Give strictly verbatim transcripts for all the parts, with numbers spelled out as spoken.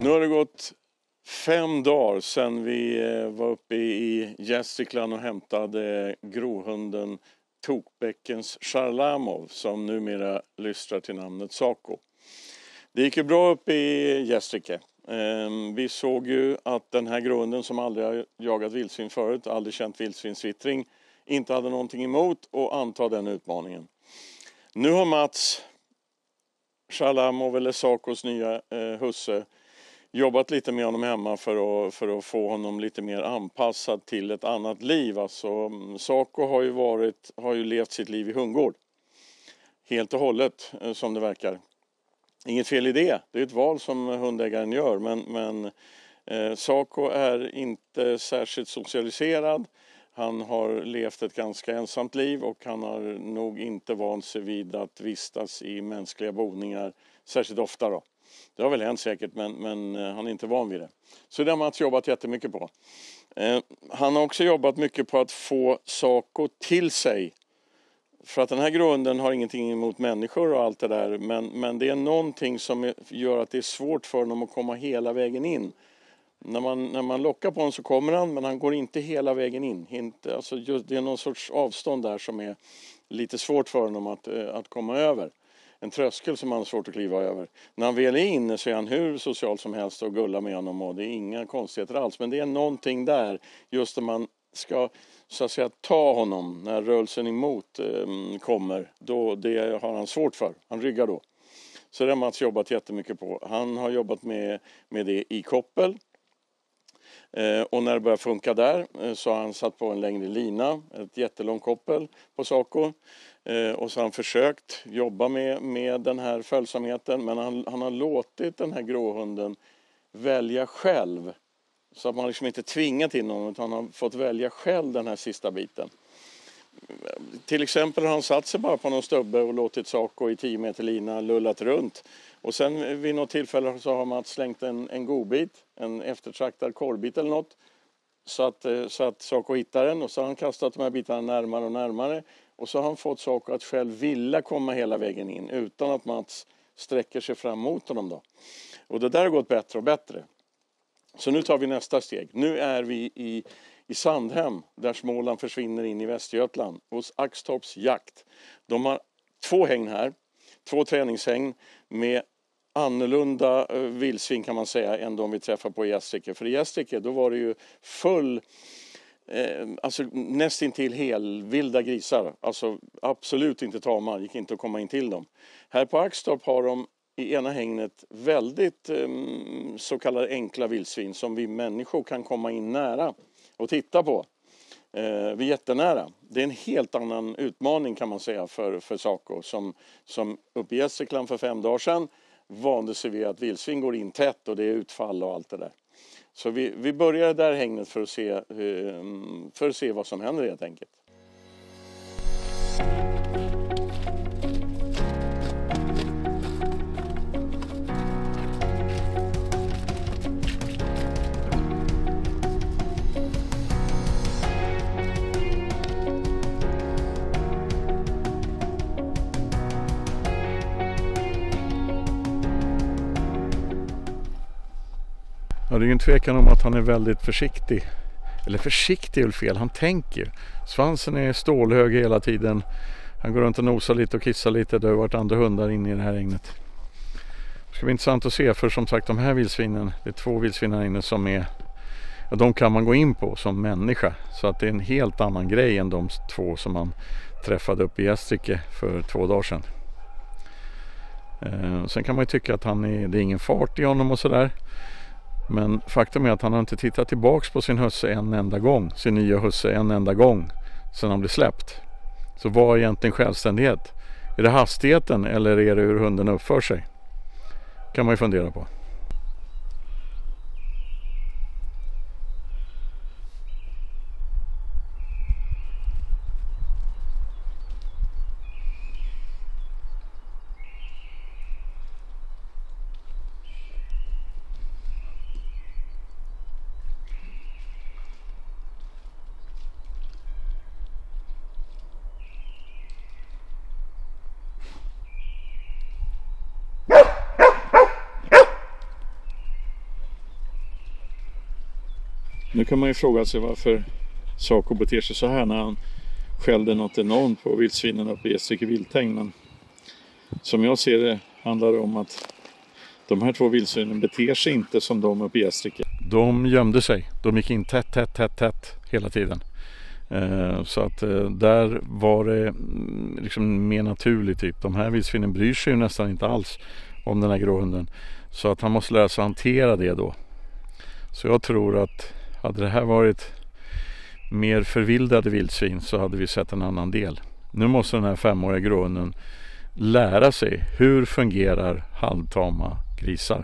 Nu har det gått fem dagar sedan vi var uppe i Gästrikland och hämtade grohunden Tokbäckens Charlamov som numera lystrar till namnet Sako. Det gick ju bra uppe i Gästrike. Vi såg ju att den här grohunden som aldrig har jagat vildsvin förut, aldrig känt vildsvinsvittring, inte hade någonting emot och anta den utmaningen. Nu har Mats Charlamov eller Sakos nya eh, husse jobbat lite med honom hemma för att, för att få honom lite mer anpassad till ett annat liv. Alltså, Sako har ju, varit, har ju levt sitt liv i hundgård. Helt och hållet eh, som det verkar. Inget fel i det. Det är ett val som hundägaren gör. Men, men eh, Sako är inte särskilt socialiserad. Han har levt ett ganska ensamt liv och han har nog inte vant sig vid att vistas i mänskliga boningar särskilt ofta då. Det har väl hänt säkert men, men han är inte van vid det. Så det har Mats jobbat jättemycket på. Eh, han har också jobbat mycket på att få Sako till sig. För att den här grunden har ingenting emot människor och allt det där. Men, men det är någonting som gör att det är svårt för honom att komma hela vägen in. När man, när man lockar på honom så kommer han, men han går inte hela vägen in. Inte, alltså just, det är någon sorts avstånd där som är lite svårt för honom att, att komma över. En tröskel som han har svårt att kliva över. När han väl är inne så är han hur social som helst och gullar med honom och det är inga konstigheter alls. Men det är någonting där just när man ska så att säga ta honom när rörelsen emot eh, kommer. Då, det har han svårt för. Han ryggar då. Så det har Mats jobbat jättemycket på. Han har jobbat med, med det i koppel. Eh, och när det börjar funka där eh, så har han satt på en längre lina, ett jättelång koppel på Sako. Eh, och så har han försökt jobba med, med den här följsamheten, men han, han har låtit den här gråhunden välja själv. Så att man liksom inte tvingat in honom utan han har fått välja själv den här sista biten. Till exempel har han satt sig bara på någon stubbe och låtit Sako i tio meter lina lullat runt. Och sen vid något tillfälle så har man slängt en, en godbit, en eftertraktad korvbit eller något. Så att, så att Sako hittar den och så har han kastat de här bitarna närmare och närmare. Och så har han fått Sako att själv vilja komma hela vägen in utan att Mats sträcker sig fram mot honom då. Och det där har gått bättre och bättre. Så nu tar vi nästa steg. Nu är vi i, i Sandhem där Småland försvinner in i Västergötland hos Axtorps jakt. De har två hägn här. Två träningshägn med annorlunda vildsvin kan man säga än de vi träffar på i Gästrike. För i Gästrike då var det ju full, eh, alltså nästintill helvilda grisar. Alltså absolut inte tama, gick inte att komma in till dem. Här på Axtorp har de i ena hängnet väldigt eh, så kallade enkla vildsvin som vi människor kan komma in nära och titta på. Eh, vi är jättenära. Det är en helt annan utmaning kan man säga för, för Sako som, som uppe i Gästrikland för fem dagar sedan vande sig vid att vildsvin går in tätt och det är utfall och allt det där. Så vi, vi börjar där hängnet för att se, eh, för att se vad som händer helt enkelt. Ja, det är ju en tvekan om att han är väldigt försiktig. Eller försiktig är väl fel, han tänker. Svansen är stålhög hela tiden. Han går runt och nosar lite och kissar lite. Det har varit andra hundar inne i det här regnet. Det ska bli intressant att se för som sagt de här vildsvinen, det är två vildsvin här inne som är, ja, de kan man gå in på som människa. Så att det är en helt annan grej än de två som man träffade upp i Gästrike för två dagar sedan. Eh, sen kan man ju tycka att han är, det är ingen fart i honom och sådär. Men faktum är att han har inte tittat tillbaks på sin husse en enda gång. Sin nya husse en enda gång sedan han blev släppt. Så vad är egentligen självständighet? Är det hastigheten eller är det hur hunden uppför sig? Kan man ju fundera på. Nu kan man ju fråga sig varför Saco beter sig så här när han skällde något enormt på vildsvinen uppe i Gästrike vilthägn. Men som jag ser det handlar det om att de här två vildsvinen beter sig inte som de uppe i Gästrike. De gömde sig. De gick in tätt, tätt, tätt, tätt hela tiden. Eh, så att eh, där var det liksom mer naturligt typ. De här vildsvinen bryr sig ju nästan inte alls om den här gråhunden. Så att han måste lära sig hantera det då. Så jag tror att hade det här varit mer förvildade vildsvin så hade vi sett en annan del. Nu måste den här femåriga gråhunden lära sig hur fungerar halvtama grisar.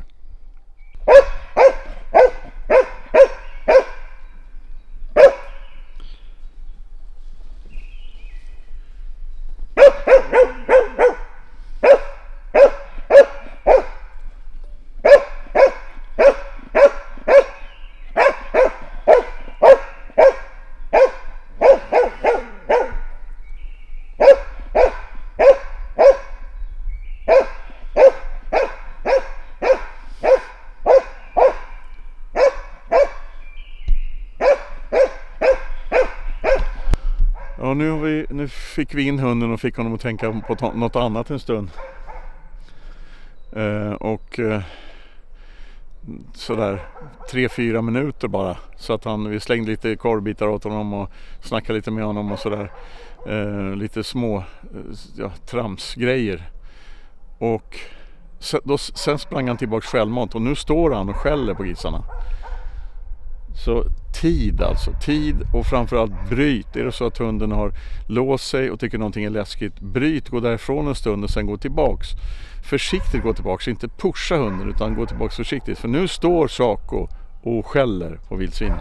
Ja, nu, har vi, nu fick vi in hunden och fick honom att tänka på ta- något annat en stund. Eh, och eh, sådär tre, fyra minuter bara. Så att han, vi slängde lite korvbitar åt honom och snackade lite med honom och sådär. Eh, lite små eh, ja, tramsgrejer. Och sen, då, sen sprang han tillbaka självmant och nu står han och skäller på grisarna. Så tid alltså, tid och framförallt bryt. Är det så att hunden har låst sig och tycker någonting är läskigt, bryt, gå därifrån en stund och sen gå tillbaks. Försiktigt gå tillbaks, inte pusha hunden utan gå tillbaks försiktigt. För nu står Saco och skäller på vildsvinen.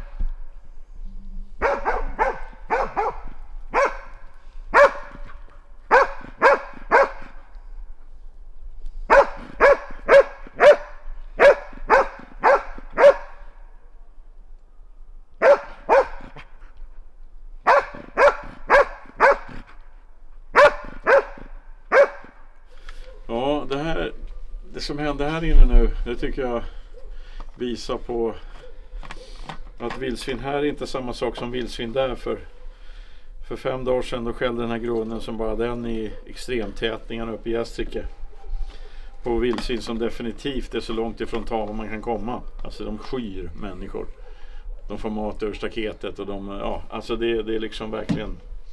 Ja, det här, det som hände här inne nu, det tycker jag visar på att vildsvin här är inte samma sak som vildsvin där. För, för fem dagar sedan då skällde den här grunden som bara den i extremtätningarna uppe i Gästrike på vildsvin som definitivt är så långt ifrån tama man kan komma. Alltså de skyr människor. De får mat över staketet och de, ja, alltså det, det är liksom verkligen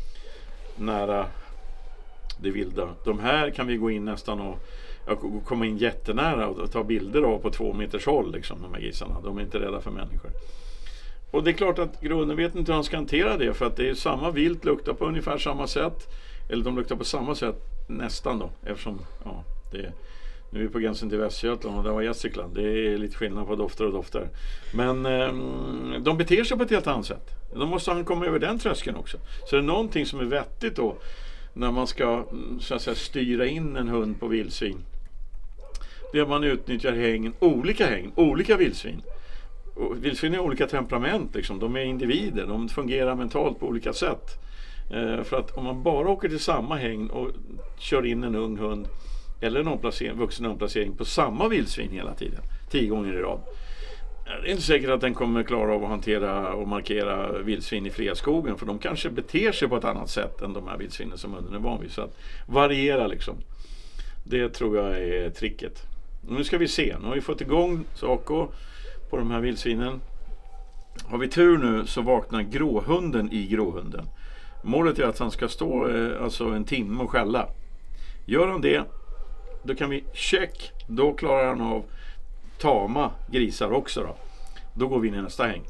nära det vilda. De här kan vi gå in nästan och ja, komma in jättenära och ta bilder av på två meters håll liksom, de här grisarna. De är inte rädda för människor. Och det är klart att grunden vet inte hur han ska hantera det, för att det är samma vilt, luktar på ungefär samma sätt. Eller de luktar på samma sätt nästan då, eftersom ja, det är, nu är vi på gränsen till Västgötland och det var Gästrikland. Det är lite skillnad på dofter och dofter. Men eh, de beter sig på ett helt annat sätt. Då måste han komma över den tröskeln också. Så det är någonting som är vettigt då när man ska så att säga, styra in en hund på vildsvin. Det är att man utnyttjar hägn, olika hägn, olika vildsvin. Och vildsvin är olika temperament liksom. De är individer, de fungerar mentalt på olika sätt. Eh, för att om man bara åker till samma hägn och kör in en ung hund eller en omplacering, vuxen omplacering på samma vildsvin hela tiden, tio gånger i rad. Det är inte säkert att den kommer klara av att hantera och markera vildsvin i fria skogen, för de kanske beter sig på ett annat sätt än de här vildsvinen som hunden är van vid. Så att variera liksom. Det tror jag är tricket. Nu ska vi se. Nu har vi fått igång Saco på de här vildsvinen. Har vi tur nu så vaknar gråhunden i gråhunden. Målet är att han ska stå eh, alltså en timme och skälla. Gör han det, då kan vi check. Då klarar han av tama grisar också då. Då går vi in i nästa häng.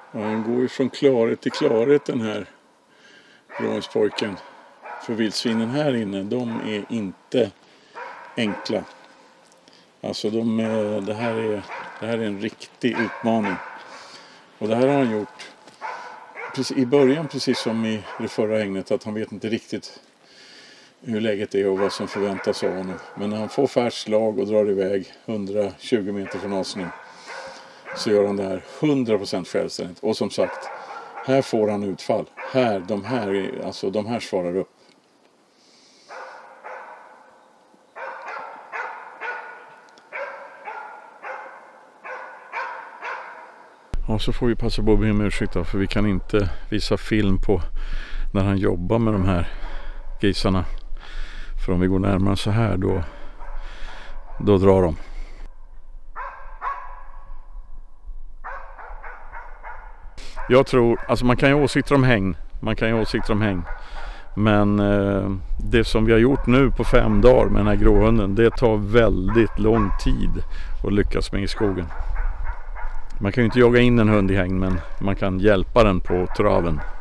Ja, han går ju från klarhet till klarhet, den här gråhundspojken. För vildsvinen här inne, de är inte enkla. Alltså de, det, här är, det här är en riktig utmaning. Och det här har han gjort precis, i början, precis som i det förra hängnet, att han vet inte riktigt hur läget är och vad som förväntas av honom. Men när han får färdslag och drar iväg hundratjugo meter från avsnitt, så gör han det här hundra procent självständigt. Och som sagt, här får han utfall. Här, de här, alltså de här svarar upp. Ja, så får vi passa på att be om ursäkt då, för vi kan inte visa film på när han jobbar med de här grisarna. För om vi går närmare så här, då, då drar de. Jag tror, alltså man kan ju åsikter om häng. Man kan ju åsikter om häng. Men eh, det som vi har gjort nu på fem dagar med den här gråhunden, det tar väldigt lång tid att lyckas med i skogen. Man kan ju inte jaga in en hund i häng, men man kan hjälpa den på traven.